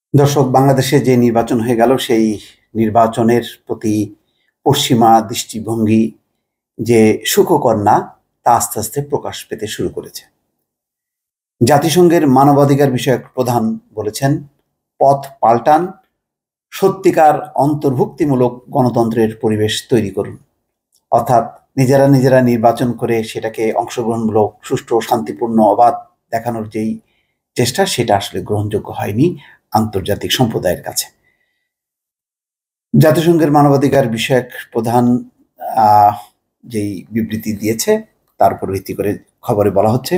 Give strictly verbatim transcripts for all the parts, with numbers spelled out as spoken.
দর্শক, বাংলাদেশে যে নির্বাচন হয়ে গেল সেই নির্বাচনের প্রতি পশ্চিমা দৃষ্টিভঙ্গি যে সুখকর না তা আস্তে আস্তে প্রকাশ পেতে শুরু করেছে। জাতিসংঘের মানবাধিকার বিষয়ক প্রধান বলেছেন, পথ পাল্টান, সত্যিকার অন্তর্ভুক্তিমূলক গণতন্ত্রের পরিবেশ তৈরি করুন। অর্থাৎ নিজেরা নিজেরা নির্বাচন করে সেটাকে অংশগ্রহণমূলক, সুষ্ঠু, শান্তিপূর্ণ, অবাধ দেখানোর যেই চেষ্টা, সেটা আসলে গ্রহণযোগ্য হয়নি আন্তর্জাতিক সম্প্রদায়ের কাছে। জাতিসংঘের মানবাধিকার বিষয়ক প্রধান আহ, যেই বিবৃতি দিয়েছে তার উপর ভিত্তি করে খবরে বলা হচ্ছে,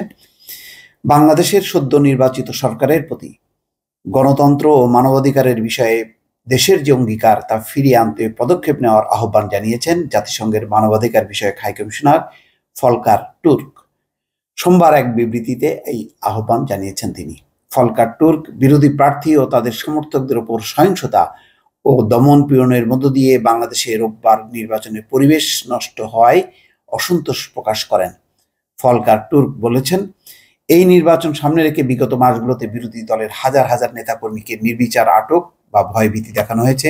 বাংলাদেশের সদ্য নির্বাচিত সরকারের প্রতি গণতন্ত্র ও মানবাধিকারের বিষয়ে দেশের যে অঙ্গীকার তা ফিরিয়ে আনতে পদক্ষেপ নেওয়ার আহ্বান জানিয়েছেন জাতিসংঘের মানবাধিকার বিষয়ক হাই কমিশনার ফলকার টুর্ক। সোমবার এক বিবৃতিতে এই আহ্বান জানিয়েছেন তিনি। ফলকার টুর্ক বিরোধী প্রার্থী ও তাদের সমর্থকদের ওপর সহিংসতা ও দমন পীড়নের মধ্য দিয়ে বাংলাদেশে রোববার নির্বাচনের পরিবেশ নষ্ট হওয়ায় অসন্তোষ প্রকাশ করেন। ফলকার টুর্ক বলেছেন, এই নির্বাচন সামনে রেখে বিগত মাসগুলোতে বিরোধী দলের হাজার হাজার নেতাকর্মীকে নির্বিচার আটক বা ভয়ভীতি দেখানো হয়েছে।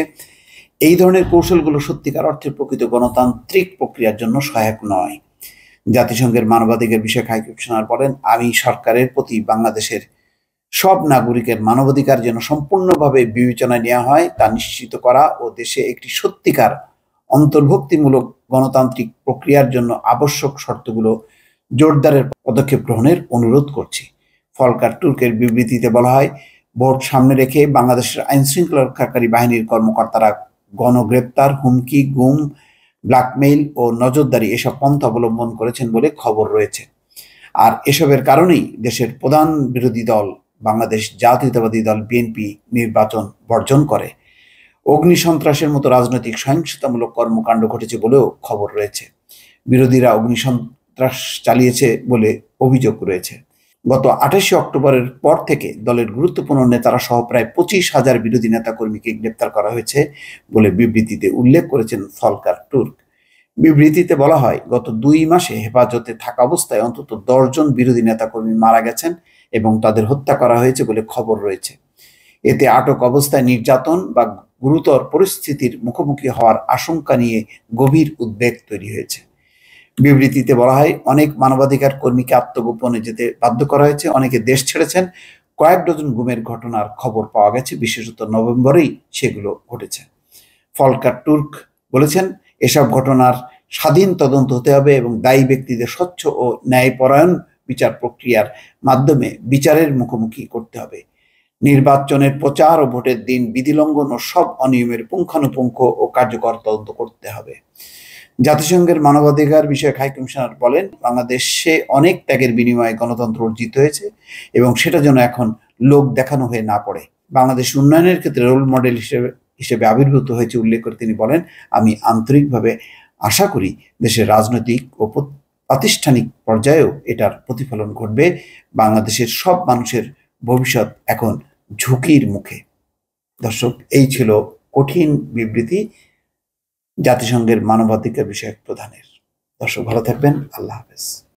এই ধরনের কৌশলগুলো সত্যিকার অর্থে প্রকৃত গণতান্ত্রিক প্রক্রিয়ার জন্য সহায়ক নয়। জাতিসংঘের মানবাধিকার বিষয়ক হাই কমিশনার বলেন, আমি সরকারের প্রতি বাংলাদেশের সব নাগরিকের মানবাধিকার যেন সম্পূর্ণভাবে বিবেচনায় নেওয়া হয় তা নিশ্চিত করা ও দেশে একটি সত্যিকার অন্তর্ভুক্তিমূলক গণতান্ত্রিক প্রক্রিয়ার জন্য আবশ্যক শর্তগুলো জোরদারের পদক্ষেপ গ্রহণের অনুরোধ করছি। ফলকার টুর্কের বিবৃতিতে বলা হয়, ভোট সামনে রেখে বাংলাদেশের আইন শৃঙ্খলা রক্ষাকারী বাহিনীর কর্মকর্তারা গণগ্রেপ্তার, হুমকি, গুম, ব্ল্যাকমেইল ও নজরদারি এসব পন্থা অবলম্বন করেছেন বলে খবর রয়েছে। আর এসবের কারণেই দেশের প্রধান বিরোধী দল বাংলাদেশ জাতীয়তাবাদী দল বিএনপি নির্বাচন বর্জন করে। অগ্নি সন্ত্রাসের মতো রাজনৈতিক সহিংসতামূলক কর্মকাণ্ড ঘটেছে বলেও খবর রয়েছে। বিরোধীরা অগ্নি সন্ত্রাস চালিয়েছে বলে অভিযোগ রয়েছে। গত আঠাশে অক্টোবরের পর থেকে দলের গুরুত্বপূর্ণ নেতারা সহ প্রায় পঁচিশ হাজার বিরোধী নেতাকর্মীকে গ্রেপ্তার করা হয়েছে বলে বিবৃতিতে উল্লেখ করেছেন ফলকার টুর্ক। বিবৃতিতে বলা হয়, গত দুই মাসে হেফাজতে থাকা অবস্থায় অন্তত দশজন বিরোধী নেতাকর্মী মারা গেছেন এবং তাদের হত্যা করা হয়েছে বলে খবর রয়েছে। এতে আটক অবস্থায় নির্যাতন বা গুরুতর পরিস্থিতির মুখোমুখি হওয়ার আশঙ্কা নিয়ে গভীর উদ্বেগ তৈরি হয়েছে। বিবৃতিতে বলা হয়, অনেক মানবাধিকার কর্মীকে আত্মগোপনে যেতে বাধ্য করা হয়েছে, অনেকে দেশ ছেড়েছেন, কয়েক ডজন গুমের ঘটনার খবর পাওয়া গেছে, বিশেষত নভেম্বরেই সেগুলো ঘটেছে। ফলকার টুর্ক বলেছেন, এসব ঘটনার স্বাধীন তদন্ত হতে হবে এবং দায়ী ব্যক্তিদের স্বচ্ছ ও ন্যায়পরায়ণ বিচার প্রক্রিয়ার মাধ্যমে বিচারের মুখোমুখি করতে হবে। নির্বাচনের প্রচার ও ভোটের দিন বিধিলঙ্ঘন ও সব অনিয়মের পুঙ্খানুপুঙ্খ ও কার্যকর তদন্ত করতে হবে। জাতিসংঘের মানবাধিকার বিষয়ক হাই কমিশনার বলেন, বাংলাদেশে অনেক ত্যাগের বিনিময়ে গণতন্ত্র অর্জিত হয়েছে এবং সেটা যেন এখন লোক দেখানো হয়ে না পড়ে। বাংলাদেশ উন্নয়নের ক্ষেত্রে রোল মডেল হিসেবে হিসেবে আবির্ভূত হয়েছে উল্লেখ করে তিনি বলেন, আমি আন্তরিকভাবে আশা করি দেশের রাজনৈতিক ও প্রাতিষ্ঠানিক পর্যায়েও এটার প্রতিফলন ঘটবে। বাংলাদেশের সব মানুষের ভবিষ্যৎ এখন ঝুঁকির মুখে। দর্শক, এই ছিল কঠিন বিবৃতি জাতিসংঘের মানবাধিকার বিষয়ক প্রধানের। দর্শক, ভালো থাকবেন। আল্লাহ হাফেজ।